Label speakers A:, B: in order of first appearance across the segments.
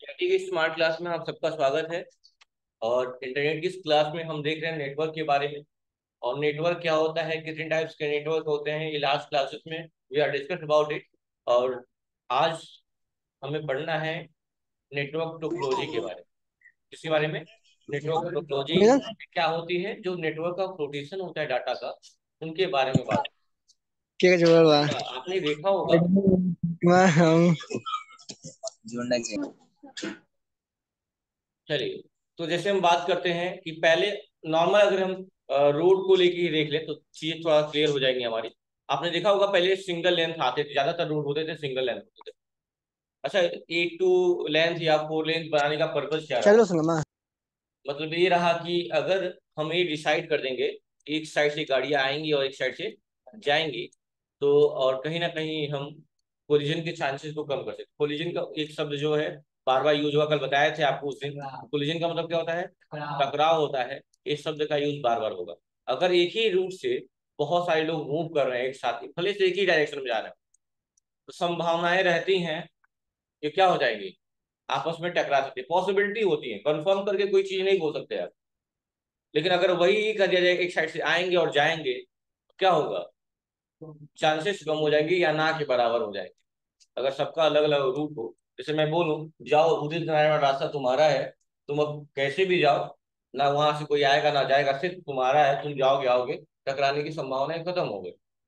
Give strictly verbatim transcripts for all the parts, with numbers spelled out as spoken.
A: IT की smart class में आप सबका स्वागत है। और इंटरनेट की इस क्लास में हम देख रहे हैं नेटवर्क के बारे में। और नेटवर्क क्या होता है, कितने टाइप्स के नेटवर्क होते हैं, ये लास्ट क्लासेस में we are discuss about it. और आज हमें पढ़ना है नेटवर्क टोपोलॉजी के बारे में। किसके बारे में? नेटवर्क टोपोलॉजी
B: मिलन
A: क्या होती है, जो नेटवर्क का रोटेशन होता है डाटा का, उनके बारे में बात।
B: क्या जोड़ बा
A: हाँ, आपने देखा होगा।
B: मैं हम
A: जोड़ना चाहिए। चलिए, तो जैसे हम बात करते हैं कि पहले नॉर्मल अगर हम रोड को लेके ही देख ले तो चीजें थोड़ा क्लियर हो जाएंगी हमारी। आपने देखा होगा पहले सिंगल लेंथ आते थे, ज्यादातर रोड होते थे सिंगल लेंथ होते थे। अच्छा, एट टू लेंथ या फोर लेंथ बनाने का पर्पज क्या रहा?
B: चलो संगमा
A: मतलब ये रहा कि अगर हम ये डिसाइड कर देंगे, एक साइड से गाड़ियां आएंगी और एक साइड से जाएंगी, तो और कहीं ना कहीं हम कोलिजन के चांसेस को कम कर सकते। कोलिजन का एक शब्द जो है बार बार यूज हुआ, कल बताए थे आपको उस दिन। कोलिजन का मतलब क्या होता है? टकराव होता है। इस शब्द का यूज बार बार होगा। अगर एक ही रूट से बहुत सारे लोग मूव कर रहे हैं एक साथ ही, भले से एक ही डायरेक्शन में जा रहे हैं, तो संभावनाएं रहती हैं कि क्या हो जाएगी, आपस में टकरा सकते, पॉसिबिलिटी होती है। कंफर्म करके कोई चीज नहीं बोल सकते आप। लेकिन अगर वही कर दिया जाए एक साइड से आएंगे और जाएंगे, तो क्या होगा? चांसेस कम हो जाएंगे या ना के बराबर हो जाएंगे। अगर सबका अलग अलग रूट हो, जैसे मैं बोलूं जाओ उदित नारायण वाला रास्ता तुम्हारा है, तुम अब कैसे भी जाओ, ना वहां से कोई आएगा ना जाएगा, सिर्फ तुम्हारा है, तुम जाओगे आओगे, टकराने की संभावनाएं खत्म हो गई,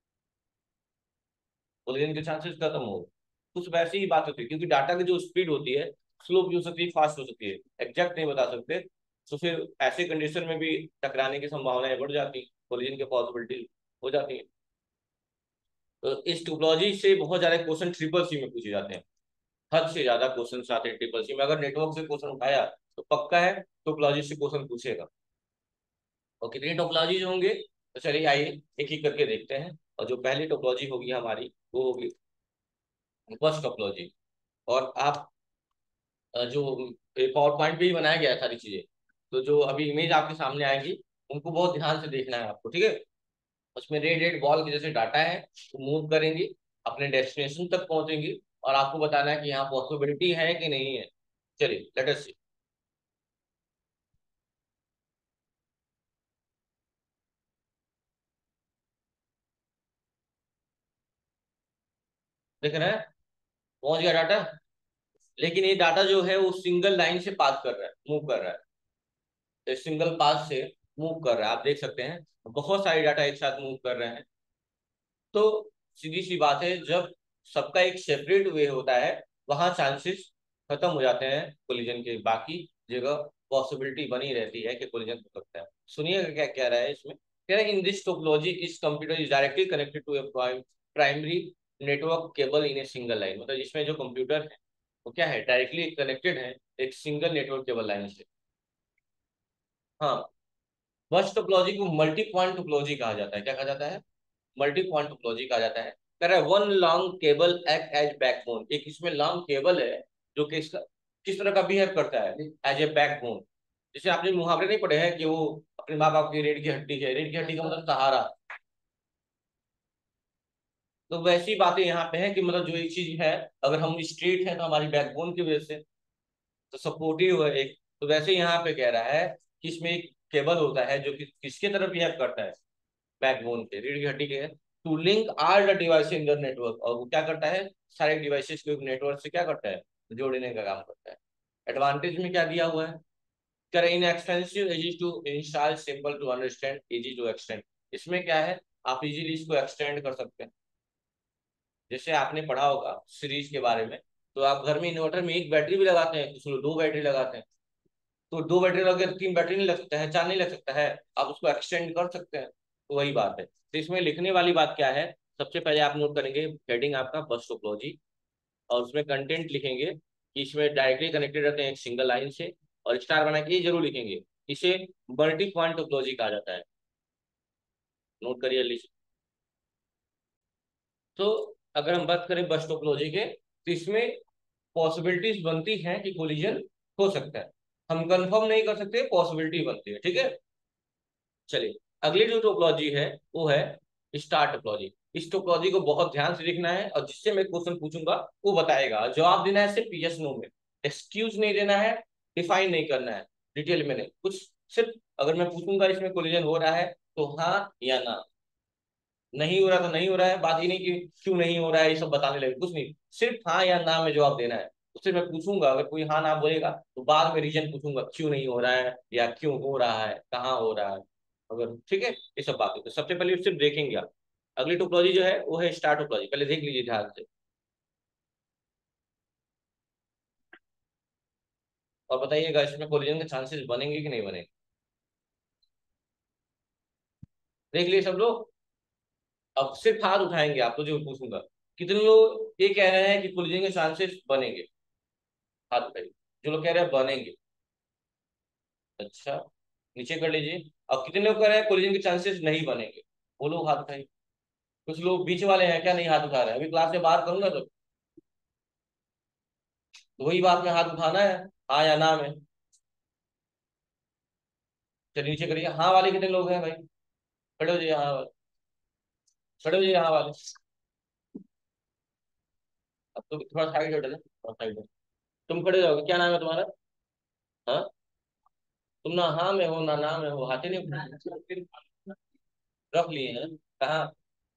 A: कोलिजन के चांसेस खत्म हो गए। कुछ वैसी ही बात होती है, क्योंकि डाटा की जो स्पीड होती है, स्लो भी हो सकती है फास्ट हो सकती है, एग्जैक्ट नहीं बता सकते। तो फिर ऐसे कंडीशन में भी टकराने की संभावनाएं बढ़ जाती है, कोलिजन की पॉसिबिलिटी हो जाती है। तो इस टोपोलॉजी से बहुत ज्यादा क्वेश्चन ट्रिपल सी में पूछे जाते हैं। हद से ज्यादा क्वेश्चन आते हैं ट्रिपल सी में। अगर नेटवर्क से क्वेश्चन उठाया तो पक्का है टोपोलॉजी से क्वेश्चन पूछेगा। और कितनी टोपोलॉजी होंगे, तो चलिए आइए एक एक करके देखते हैं। और जो पहली टोपोलॉजी होगी हमारी, वो होगी बस टोपोलॉजी। और आप अ, जो पावर पॉइंट पे ही बनाया गया है सारी चीजें, तो जो अभी इमेज आपके सामने आएगी उनको बहुत ध्यान से देखना है आपको, ठीक है? उसमें रेड रेड बॉल के जैसे डाटा है, वो मूव करेंगी, अपने डेस्टिनेशन तक पहुंचेंगी, और आपको बताना है कि यहाँ पॉसिबिलिटी है कि नहीं है। चलिए लेट अस सी। देख रहे हैं, पहुंच गया डाटा। लेकिन ये डाटा जो है वो सिंगल लाइन से पास कर रहा है, मूव कर रहा है, तो सिंगल पास से मूव कर रहा है। आप देख सकते हैं बहुत सारे डाटा एक साथ मूव कर रहे हैं। तो सीधी सी बात है, जब सबका एक सेपरेट वे होता है, वहां चांसेस खत्म हो जाते हैं कोलिजन के। बाकी जगह पॉसिबिलिटी बनी रहती है कि कोलिजन हो सकता है। सुनिएगा क्या कह रहा है इसमें। कह रहा है in this topology is computer is directly connected to a primary network cable in a single line. मतलब इसमें जो कंप्यूटर है वो क्या है, डायरेक्टली कनेक्टेड है एक सिंगल नेटवर्क केबल लाइन से। हाँ, बस टोपोलॉजी को मल्टी पॉइंट टोपोलॉजी कहा जाता है। क्या कहा जाता है? मल्टी पॉइंट टोपोलॉजी कहा जाता है। कह रहा है one long cable act as backbone. एक इसमें लॉन्ग केबल है जो कि इसका किस तरह का बिहेव करता है, एज ए बैकबोन। जैसे आपने मुहावरे नहीं पढ़े हैं कि वो अपने माँ बाप की रीढ़ की हड्डी है, रीढ़ की हड्डी का मतलब सहारा। तो वैसी बातें यहाँ पे है कि मतलब जो एक चीज है, अगर हम स्ट्रेट है तो हमारी बैकबोन की वजह से तो सपोर्टिव है एक। तो वैसे यहाँ पे कह रहा है कि इसमें एक केबल होता है जो कि किसके तरफ बिहेव करता है, बैकबोन के, रीढ़ की हड्डी के, to link all the device in the network. और वो क्या करता है, सारे डिवाइसेस को एक नेटवर्क से क्या करता है, जोड़ने का काम करता है। एडवांटेज में क्या दिया हुआ है, कर inexpensive, easy to install, simple to understand, easy to extend. इसमें क्या है, आप इजीली इसको एक्सटेंड कर सकते हैं। जैसे आपने पढ़ा होगा सीरीज के बारे में, तो आप घर में इन्वर्टर में एक बैटरी भी लगाते हैं, कुछ लोग दो बैटरी लगाते हैं। तो दो बैटरी लगे तो तीन बैटरी नहीं लग सकता है, चार नहीं लग सकता है, आप उसको एक्सटेंड कर सकते हैं। तो वही बात है। तो इसमें लिखने वाली बात क्या है, सबसे पहले आप नोट करेंगे हेडिंग आपका बस टोपोलॉजी, और उसमें कंटेंट लिखेंगे कि इसमें डायरेक्टली कनेक्टेड रहते हैं एक सिंगल लाइन से, और स्टार बना के ये जरूर लिखेंगे, इसे मल्टी पॉइंट टोपोलॉजी कहा जाता है। नोट करिए लीजिए। तो अगर हम बात करें बस टोपोलॉजी के, तो इसमें पॉसिबिलिटीज बनती हैं कि कोलिजन हो सकता है। हम कंफर्म नहीं कर सकते, पॉसिबिलिटी बनती है, ठीक है? चलिए, अगली जो टोपोलॉजी है वो है स्टार टोपोलॉजी। इस टोपोलॉजी को बहुत ध्यान से लिखना है, और जिससे मैं क्वेश्चन पूछूंगा वो बताएगा, जवाब देना है सिर्फ यस नो में। एक्सक्यूज नहीं देना है, डिफाइन नहीं करना है डिटेल में नहीं कुछ, सिर्फ अगर मैं पूछूंगा इसमें कोलिजन हो रहा है तो हाँ या ना, नहीं हो रहा तो नहीं हो रहा है, बात ही नहीं कि क्यों नहीं हो रहा है ये सब बताने लगे, कुछ नहीं, सिर्फ हाँ या ना में जवाब देना है। उससे मैं पूछूंगा, अगर कोई हाँ ना बोलेगा तो बाद में रीजन पूछूंगा क्यों नहीं हो रहा है या क्यों हो रहा है, कहाँ हो रहा है, अगर ठीक है ये सब बातें। तो सबसे पहले सिर्फ देखेंगे आप। अगली टोपोलॉजी जो है वो है स्टार टोपोलॉजी, पहले देख लीजिए ध्यान से और बताइएगा इसमें कोलिजन के चांसेस बनेंगे कि नहीं बनेंगे। देख लिए सब लोग। अब सिर्फ हाथ उठाएंगे आप तो, जो पूछूंगा कितने लोग ये कह रहे हैं कि कोलिजन के चांसेस बनेंगे, हाथ उठाइए जो लोग कह रहे हैं बनेंगे। अच्छा, नीचे कर लीजिए। अब कितने लोग कह रहे हैं कोलिजन के चांसेस नहीं बनेंगे, वो लोग हाथ उठाइए। कुछ लोग बीच वाले हैं क्या नहीं हाथ उठा रहे हैं, अभी क्लास से बाहर करूंगा तो, तो वही बात में हाथ उठाना है, हाँ या ना में। चलिए नीचे करिए, हाँ वाले कितने लोग हैं भाई, खड़े हो जाइए हाँ वाले, खड़े हो जाइए हाँ वाले। अब तो थोड़ा साइड हट जाए, थोड़ा साइड हट। तुम खड़े जाओगे, क्या नाम है तुम्हारा? हाँ, तुम ना हाँ में हो ना ना में हो, हाथ ही नहीं उठाए। रख लिए हैं कहाँ,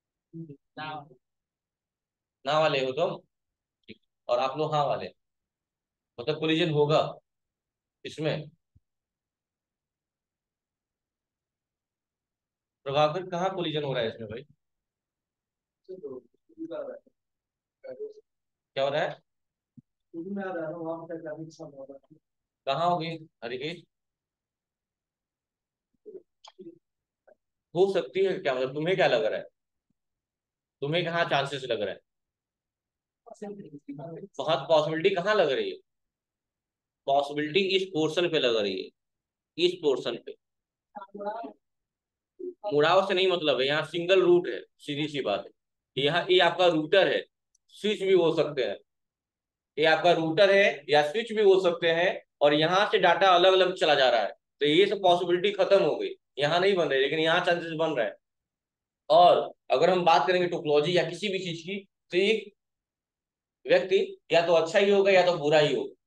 A: ना वाले हो तुम, ठीक। और आप लोग हाँ वाले, मतलब कोलिजन होगा इसमें। प्रभाकर कहाँ कोलिजन हो रहा है इसमें भाई, क्या हो रहा है, कहाँ होगी हरिकेश, हो सकती है क्या, मतलब तुम्हें क्या लग रहा है, तुम्हें कहाँ चांसेस लग रहा है, बहुत पॉसिबिलिटी कहाँ लग रही है, पॉसिबिलिटी इस पोर्शन पे लग रही है, इस पोर्शन पे। मुड़ाव से नहीं मतलब है, यहाँ सिंगल रूट है, सीधी सी बात है, यहाँ ये आपका रूटर है, स्विच भी हो सकते हैं, ये आपका रूटर है या स्विच भी हो सकते हैं, और यहाँ से डाटा अलग अलग चला जा रहा है, तो ये सब पॉसिबिलिटी खत्म हो गई, यहाँ नहीं बन रही लेकिन यहाँ चांसेस बन रहा है। और अगर हम बात करेंगे टोपोलॉजी या किसी भी चीज की, तो एक व्यक्ति या तो अच्छा ही होगा या तो बुरा ही होगा,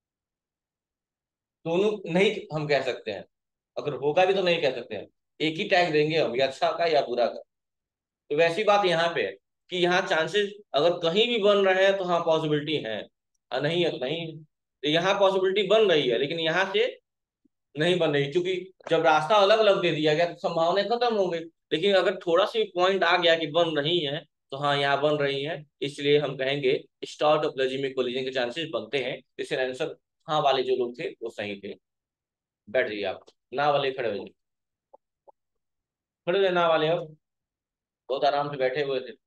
A: दोनों नहीं हम कह सकते हैं, अगर होगा भी तो नहीं कह सकते हैं, एक ही टैग देंगे हम, या अच्छा का या बुरा का। तो वैसी बात यहाँ पे है कि यहाँ चांसेस अगर कहीं भी बन रहे हैं तो हाँ पॉसिबिलिटी है, और नहीं है तो नहीं है। तो यहाँ पॉसिबिलिटी बन रही है लेकिन यहाँ से नहीं बन रही, क्योंकि जब रास्ता अलग अलग दे दिया गया तो संभावनाएं खत्म हो गई। लेकिन अगर थोड़ा सा पॉइंट आ गया कि बन रही है तो हाँ यहाँ बन रही है, इसलिए हम कहेंगे स्टार टोपोलॉजी में कोलिजन के चांसेस बनते हैं। इसलिए आंसर हाँ वाले जो लोग थे वो सही थे। बैठ जाइए आप, ना वाले खड़े हो जाइए, खड़े हो जाइए ना वाले अब, बहुत आराम से बैठे हुए थे।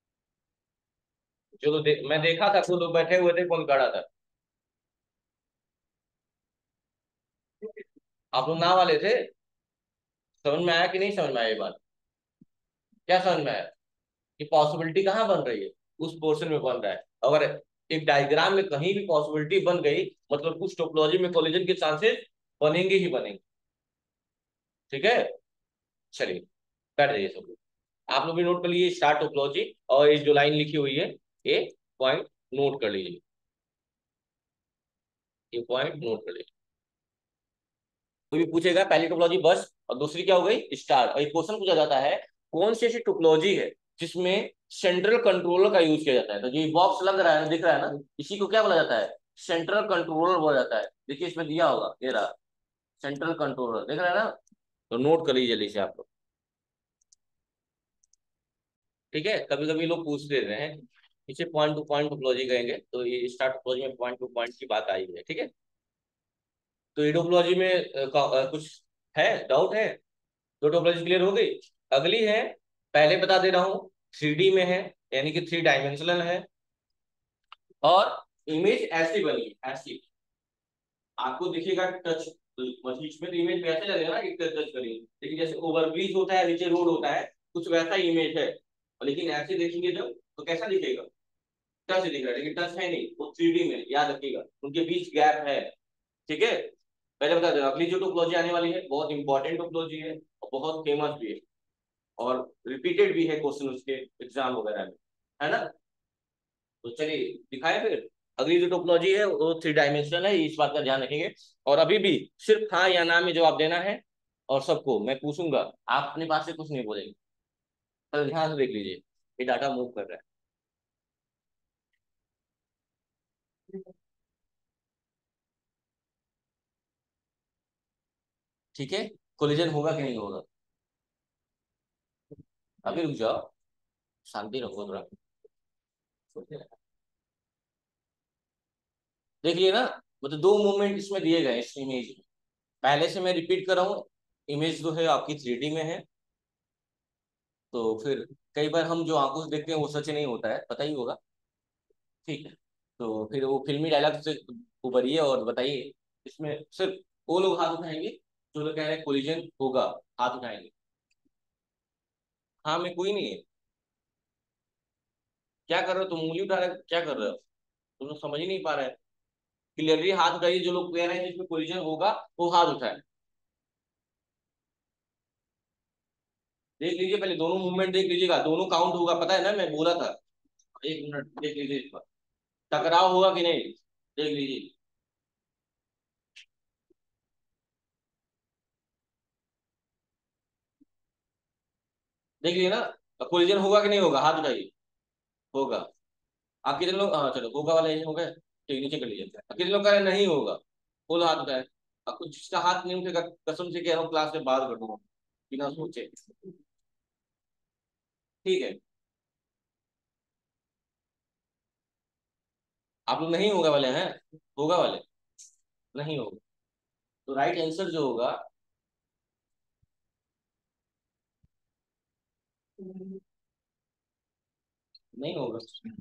A: जो लोग दे, मैं देखा था, कुछ लोग बैठे हुए थे, कौन खड़ा था, आप लोग ना वाले थे। समझ में आया कि नहीं समझ में आया ये बात, क्या समझ में आया कि पॉसिबिलिटी कहाँ बन रही है, उस पोर्शन में बन रहा है। अगर एक डायग्राम में कहीं भी पॉसिबिलिटी बन गई मतलब उस टोपोलॉजी में कोलिजन के चांसेस बनेंगे ही बनेंगे, ठीक है। चलिए बैठ जाइए सब लोग, आप लोग भी नोट कर लीजिए स्टार टोपोलॉजी, और ये जो लाइन लिखी हुई है ये पॉइंट नोट कर लीजिए, ये पॉइंट नोट कर लीजिए। कोई भी पूछेगा पहली टोपोलॉजी बस, और दूसरी क्या हो गई स्टार, और एक क्वेश्चन पूछा जाता है कौन सी ऐसी टोपोलॉजी है जिसमें सेंट्रल कंट्रोलर का यूज किया जाता है। तो जो बॉक्स लग रहा है दिख रहा है ना, इसी को क्या बोला जाता है, सेंट्रल कंट्रोलर बोला जाता है। देखिए इसमें दिया होगा, ये रहा सेंट्रल कंट्रोलर, देख रहे हैं ना, तो नोट कर लीजिए जल्दी से आप लोग, ठीक है। कभी कभी लोग पूछ लेते हैं, इसे पॉइंट टू पॉइंट टोपोलॉजी कहेंगे, तो ये स्टार टोपोलॉजी में पॉइंट टू पॉइंट की बात आई है, ठीक है। तो ये टोपोलॉजी में अ, का- अ, कुछ है डाउट है, दो टोपोलॉजी क्लियर हो गई। अगली है, पहले बता दे रहा हूँ, थ्री डी में है, यानी कि थ्री डायमेंशनल है, और इमेज ऐसी बनी है, ऐसी आपको दिखेगा टच, मस्तिष्क में तो इमेज वैसे लगेगा ना कि टच करिए, लेकिन जैसे ओवरब्रिज होता है नीचे रोड होता है, कुछ वैसा इमेज है, लेकिन ऐसे देखेंगे जब तो कैसा दिखेगा, टच दिख रहा है लेकिन टच है नहीं, वो थ्री डी में, याद रखिएगा उनके बीच गैप है, ठीक है। पहले बता दें, अगली जो टोपोलॉजी आने वाली है बहुत इंपॉर्टेंट टोपोलॉजी है और बहुत फेमस भी है, और रिपीटेड भी है क्वेश्चन उसके एग्जाम वगैरह में, है ना। तो चलिए दिखाए फिर। अगली जो टोपोलॉजी है वो थ्री डायमेंशनल है, इस बात का ध्यान रखेंगे। और अभी भी सिर्फ हाँ या ना में जवाब देना है, और सबको मैं पूछूंगा, आप अपने पास से कुछ नहीं बोलेंगे। तो ध्यान से देख लीजिए, ये डाटा मूव कर रहा है। ठीक है, कोलिजन होगा कि नहीं होगा? अभी रुक जाओ, शांति रखो थोड़ा। देखिए ना, मतलब दो मूवमेंट इसमें दिए गए इस इमेज में। पहले से मैं रिपीट कर रहा हूँ, इमेज जो है आपकी थ्री डी में है। तो फिर कई बार हम जो आंखों से देखते हैं वो सच नहीं होता है, पता ही होगा। ठीक है, तो फिर वो फिल्मी डायलॉग से उभरिए और बताइए, इसमें सिर्फ वो लोग हाथ उठाएंगे जो लोग कह रहे हैं कोलिजन होगा, हाथ उठाएंगे। हाँ में कोई नहीं है। क्या कर रहे हो तुम, उंगली उठा रहे हो, क्या कर रहे हो? तुम लोग समझ ही नहीं पा रहे हैं। क्लियरली हाथ उठाइए, जो लोग कह रहे हैं जिसमें कोलिजन होगा वो हाथ उठाए। देख लीजिए, पहले दोनों मूवमेंट देख लीजिएगा, दोनों काउंट होगा, पता है ना, मैं बोला था। एक मिनट देख लीजिए इस पर, टकराव होगा कि नहीं, देख लीजिए। देख लीजिए ना, कोलिजन होगा कि नहीं होगा, हाथ उठाइए। होगा। आप कितने लोग, हाँ चलो होगा वाले हो गए, ठीक नीचे कर लीजिए। कितने लोग कह रहे हैं नहीं होगा, फुल हाथ उठाए। आपको जिसका हाथ नहीं उठेगा, कसम से कह रहा हूँ क्लास में बात कर दूंगा, बिना सोचे। ठीक है, आप लोग नहीं होगा वाले हैं, होगा वाले नहीं होगा। तो राइट आंसर जो होगा, नहीं होगा।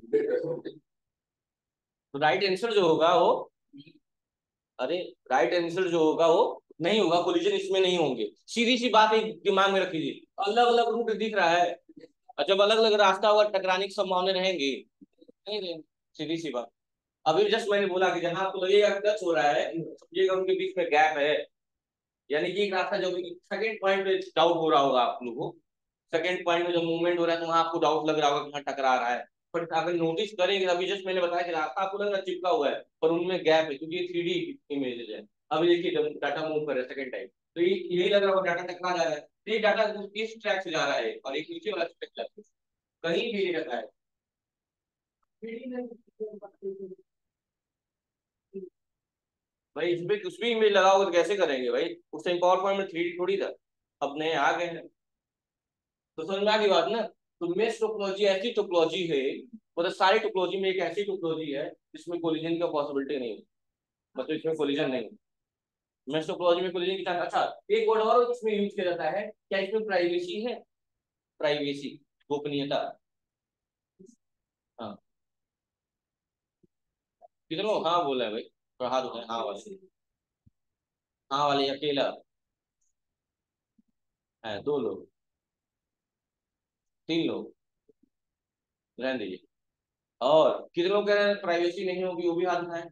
A: तो राइट आंसर जो होगा वो, अरे राइट आंसर जो होगा वो नहीं होगा, कोलिजन इसमें नहीं होंगे। सीधी सी बात है, दिमाग में रख लीजिए, अलग अलग रूट दिख रहा है, और जब अलग अलग रास्ता होगा टकराने की संभावना रहेंगी, नहीं रहेंगे। सीधी सी बात। अभी जस्ट मैंने बोला कि जहां आपको लगेगा टच हो रहा है, समझिएगा उनके बीच में गैप है। यानी कि एक रास्ता जो सेकंड पॉइंट पे डाउट हो रहा होगा आप लोगों को, सेकंड पॉइंट में जो मूवमेंट हो रहा है तो वहां आपको डाउट लग रहा होगा कि हाँ टकरा रहा है। पर अगर नोटिस करेंगे, अभी जस्ट मैंने बताया कि रास्ता आपको लग रहा है चिपका हुआ है, पर उनमें गैप है, क्योंकि ये थ्री डी इमेजेस है। अभी देखिए जब डाटा मूव कर रहा है सेकंड टाइम, तो ये यही लग रहा होगा डाटा टकरा जा रहा है, तो ये डाटा इस ट्रैक से जा रहा है और एक नीचे वाला ट्रैक जा रहा है, कहीं भी नहीं रखा है। भाई इसमें कुछ भी इमेज लगाओगे तो कैसे करेंगे भाई, उस टाइम पावर पॉइंट में थ्री डी थोड़ी था, अब नए आ गए हैं। तो समझ में आ गई बात ना। तो मेश टोपोलॉजी ऐसी टोपोलॉजी है, मतलब सारी टोपोलॉजी में एक ऐसी टोपोलॉजी है जिसमें कोलिजन का पॉसिबिलिटी नहीं है, मतलब इसमें कोलिजन नहीं है। मेश टोपोलॉजी में कोलिजन की चांस, अच्छा एक वर्ड और इसमें यूज किया जाता है, क्या इसमें प्राइवेसी है? प्राइवेसी, गोपनीयता। हाँ, कितने लोग हाँ बोला है भाई, तो हाथ उठाए हाँ वाले, हाँ वाले अकेला है, दो लोग, तीन लोग, रहने दीजिए। और कितने लोग कह रहे हैं प्राइवेसी नहीं होगी, वो भी हाथ उठाए।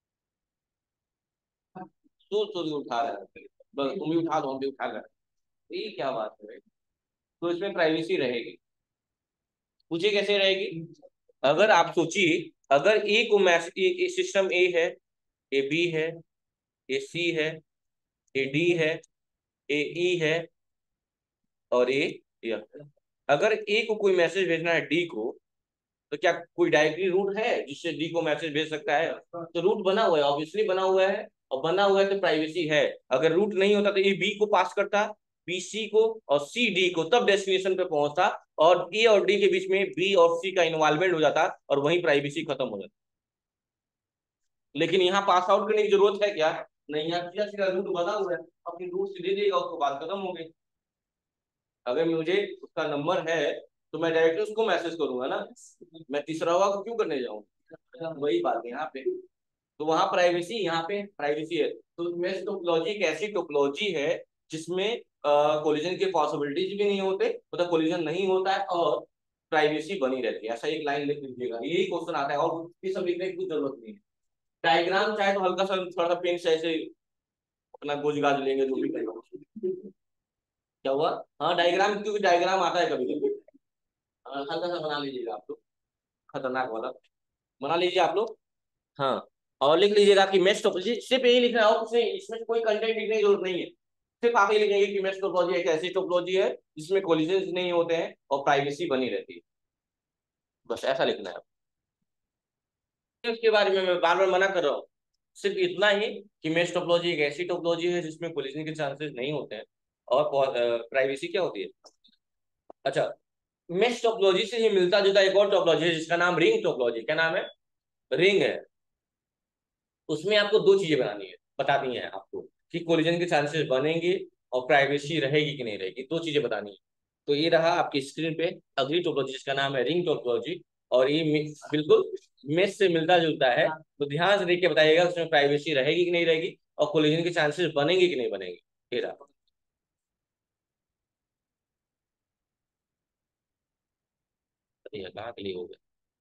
A: सोच सोच के उठा रहा है, बस तुम भी उठा दो, हम भी उठा रहे हैं। ये क्या बात है भाई? तो इसमें प्राइवेसी रहेगी, पूछिए कैसे रहेगी। अगर आप सोचिए, अगर ए को मैसेज, सिस्टम ए है, ए बी है, ए सी है, ए डी है, ए ई है, और ए एफ है। अगर ए को कोई मैसेज भेजना है डी को, तो क्या कोई डायरेक्टली रूट है जिससे डी को मैसेज भेज सकता है? तो रूट बना हुआ है, ऑब्वियसली बना हुआ है, और बना हुआ है तो प्राइवेसी है। अगर रूट नहीं होता तो ए बी को पास करता, बी सी को, और सी डी को, तब डेस्टिनेशन पे पहुंचता, और ए और डी के बीच में बी और सी का इन्वॉल्वमेंट हो जाता, और वहीं प्राइवेसी खत्म हो जाती। लेकिन यहाँ पास आउट करने की जरूरत है क्या? नहीं, यहाँ सीधा सीधा रूट बना हुआ है, अपनी रूट से दे देगा उसको, बात खत्म हो गई। अगर मुझे उसका नंबर है तो मैं डायरेक्ट उसको मैसेज करूंगा ना, मैं तीसरा हुआ को क्यों करने जाऊँ? वही बात है यहाँ पे। तो वहां प्राइवेसी, यहाँ पे प्राइवेसी है। तो मेश टोपोलॉजी एक ऐसी टोपोलॉजी है जिसमें कोलिजन के पॉसिबिलिटीज भी नहीं होते, मतलब कोलिजन नहीं होता है, और प्राइवेसी बनी रहती है। ऐसा एक लाइन लिख लीजिएगा, यही क्वेश्चन आता है, और ये सब लिखने की कुछ जरूरत नहीं है। डायग्राम चाहे तो हल्का सा थोड़ा सा पेन से ऐसे अपना गोज गाज लेंगे, जो भी करेंगे। क्या हुआ? हाँ डायग्राम, क्योंकि डायग्राम आता है कभी कभी, हल्का सा बना लीजिएगा आप लोग, खतरनाक वाला बना लीजिए आप लोग। हाँ, और लिख लीजिएगा कि मेश टोपोलॉजी, सिर्फ यही लिखना है और कुछ नहीं, इसमें कोई कंटेंट लिखने की जरूरत नहीं है। सिर्फ आप ये लिखेंगे कि मेश टोपोलॉजी एक ऐसी टोपोलॉजी है जिसमें कोलिजन नहीं होते हैं और प्राइवेसी बनी रहती है, बस ऐसा लिखना है। उसके बारे में मैं बार बार मना कर रहा हूँ, सिर्फ इतना ही कि मेश टोपोलॉजी एक ऐसी टोपोलॉजी है जिसमें कोलिजन के चांसेस नहीं होते हैं और प्राइवेसी क्या होती है। अच्छा, मेश टोपोलॉजी से ही मिलता जुलता एक और टोपोलॉजी है जिसका नाम रिंग टोपोलॉजी, क्या नाम है, रिंग है। उसमें आपको दो चीजें बनानी है, बतानी है आपको कि कोलिजन के चांसेस बनेंगे और प्राइवेसी रहेगी कि नहीं रहेगी, दो चीजें बतानी है। तो ये रहा आपकी स्क्रीन पे अगली टोपोलॉजी जिसका नाम है रिंग टोपोलॉजी, और ये बिल्कुल मेश से मिलता जुलता है। तो ध्यान से देख के बताइएगा उसमें प्राइवेसी रहेगी कि नहीं रहेगी और कोलिजन के चांसेस बनेंगे कि नहीं बनेंगे। ये रहा, ये कहाँ के लिए हो गया,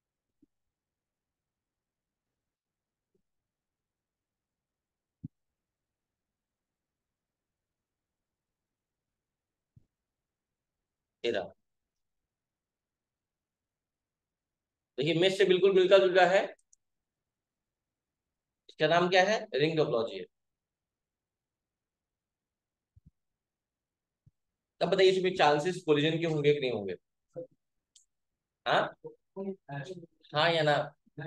A: ये रहा। देखिए मेश से बिल्कुल मिलता जुलता है, इसका नाम क्या है, रिंग टोपोलॉजी है। तब बताइए इसमें चांसेस कोलिजन के होंगे कि नहीं होंगे। हाँ, हाँ या ना,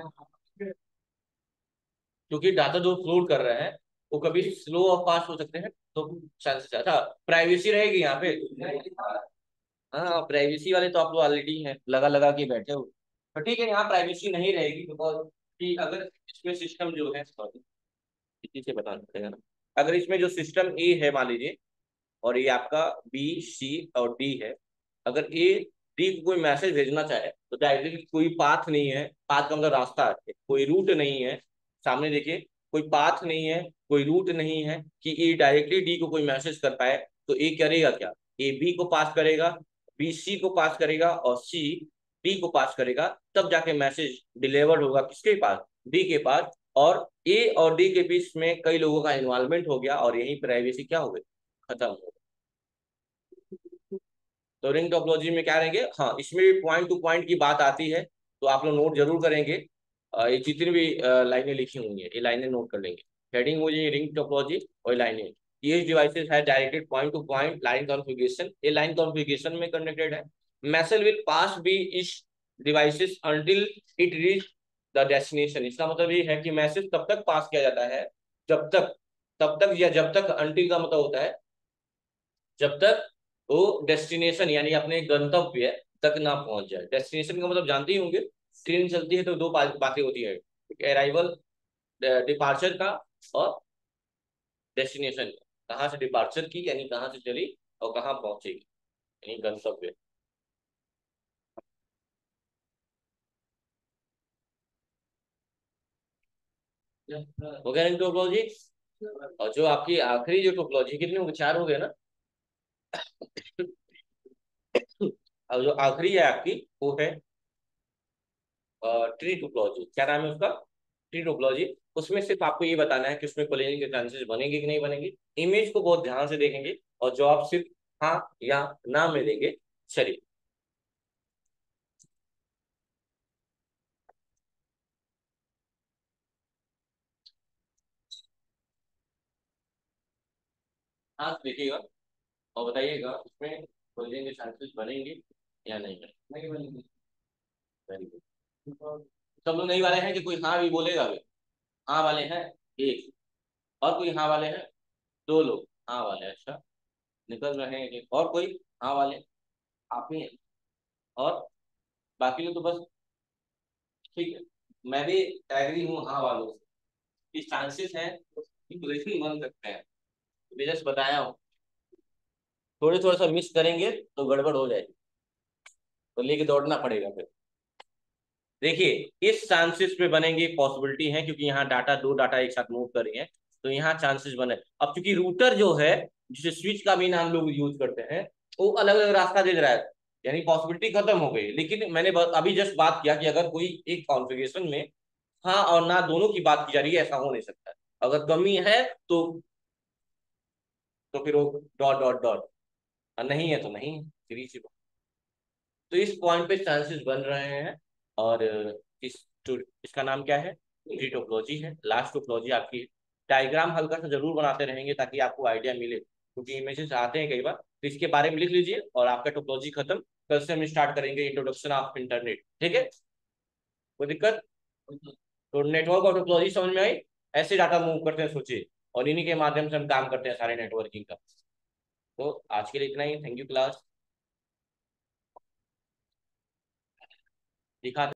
A: क्योंकि डाटा जो अपलोड कर रहे हैं वो कभी स्लो और फास्ट हो सकते हैं, तो चांसेस, अच्छा प्राइवेसी रहेगी यहाँ पे। हाँ, प्राइवेसी वाले तो आप लोग ऑलरेडी हैं, लगा लगा के बैठे हो, तो ठीक है यहाँ प्राइवेसी नहीं रहेगी, बिकॉज कि अगर इसमें सिस्टम जो है, सॉरी इसी से बताना पड़ेगा ना, अगर इसमें जो सिस्टम ए है मान लीजिए और ये आपका बी सी और डी है, अगर ए डी को कोई मैसेज भेजना चाहे तो डायरेक्टली कोई पाथ नहीं है, पाथ का मतलब रास्ता है, कोई रूट नहीं है, सामने देखिए कोई पाथ नहीं है, कोई रूट नहीं है कि ए डायरेक्टली डी को कोई मैसेज कर पाए। तो ए करेगा क्या, ए बी को पास करेगा, बी सी को पास करेगा और सी डी को पास करेगा, तब जाके मैसेज डिलीवर्ड होगा किसके पास, डी के पास। और ए और डी के बीच में कई लोगों का इन्वॉल्वमेंट हो गया और यही प्राइवेसी क्या हो गई, खत्म हो गई। तो रिंग टोपोलॉजी में क्या रहेंगे, हाँ इसमें भी पॉइंट टू पॉइंट की बात आती है, तो आप लोग नोट जरूर करेंगे। अ, ये जितनी भी अ, लाइनें लिखी हुई हैं ये लाइनें नोट कर लेंगे, हेडिंग हो जाएगी रिंग टोपोलॉजी और लाइनें। ये डिवाइसेस है directed point to point line configuration, ये लाइन कॉन्फ़िगरेशन में कनेक्टेड है। Message will pass by is devices until it reach the destination, इसका मतलब ये है कि मैसेज तब तक पास किया जाता है जब तक, तब तक या जब तक, अंटिल का मतलब होता है जब तक वो डेस्टिनेशन यानी अपने गंतव्य तक ना पहुंच जाए। डेस्टिनेशन का मतलब जानते ही होंगे, ट्रेन चलती है तो दो बा- बातें होती है, अराइवल डिपार्चर का और डेस्टिनेशन का, कहाँ से डिपार्चर की यानी कहाँ से चली और कहाँ पहुंचेगी यानी गंतव्य। हो गया ना टोपोलॉजी। और जो आपकी आखिरी जो टोपोलॉजी, कितने हो गए, चार हो गए ना। और जो आखिरी है आपकी वो है ट्री टोपोलॉजी, क्या नाम है उसका, ट्री टोपोलॉजी। उसमें सिर्फ आपको ये बताना है कि उसमें कोलिजन के चांसेस बनेंगे कि नहीं बनेंगे। इमेज को बहुत ध्यान से देखेंगे और जवाब सिर्फ हाँ या ना में देंगे। चलिए, हाँ तो देखिएगा और बताइएगा उसमें कोलिजन के चांसेस बनेंगे या नहीं नहीं बनेंगे। वेरी गुड, सब लोग नहीं वाले हैं कि कोई हाँ भी बोलेगा भी, हाँ वाले हैं एक, और कोई हाँ वाले हैं, दो लोग हाँ वाले हैं, अच्छा निकल रहे हैं एक, और कोई हाँ वाले, आप ही हैं, और बाकी लोग तो बस, ठीक है, मैं भी एग्री हूँ हाँ वालों से, इस चांसेस हैं कि पोजीशन बन सकते हैं, तो मैं जस्ट बताया हूँ, थोड़े थोड़ा सा मिस करेंगे तो गड़बड़ हो जाएगी, तो लेके दौड़ना पड़ेगा फिर। देखिए इस चांसेस पे बनेंगे, पॉसिबिलिटी है क्योंकि यहाँ डाटा, दो डाटा एक साथ मूव कर रही है, तो यहाँ चांसेस बने। अब क्योंकि रूटर जो है जिसे स्विच का भी नाम लोग यूज करते हैं, वो अलग अलग रास्ता दे रहा है, यानी पॉसिबिलिटी खत्म हो गई। लेकिन मैंने अभी जस्ट बात किया कि अगर कोई एक कॉन्फ़िगरेशन में हाँ और ना दोनों की बात की जा रही है, ऐसा हो नहीं सकता है। अगर कमी है तो तो फिर वो डॉट डॉट डॉट, और नहीं है तो नहीं, सीधी सी बात। तो इस पॉइंट पे चांसेस बन रहे हैं। और इस तो इसका नाम क्या है, जी टोपोलॉजी है, लास्ट टोपोलॉजी आपकी है। डायग्राम हल्का सा जरूर बनाते रहेंगे ताकि आपको आइडिया मिले, क्योंकि इमेजेस आते हैं कई बार, तो इसके बारे में लिख लीजिए और आपका टोपोलॉजी खत्म। कल से हम स्टार्ट करेंगे इंट्रोडक्शन ऑफ इंटरनेट, ठीक है? कोई दिक्कत? तो नेटवर्क और टोपोलॉजी समझ में आई? ऐसे डाटा मूव करते हैं, सोचिए, और इन्हीं के माध्यम से हम काम करते हैं सारे नेटवर्किंग का। तो आज के लिए इतना ही, थैंक यू क्लास। दिखा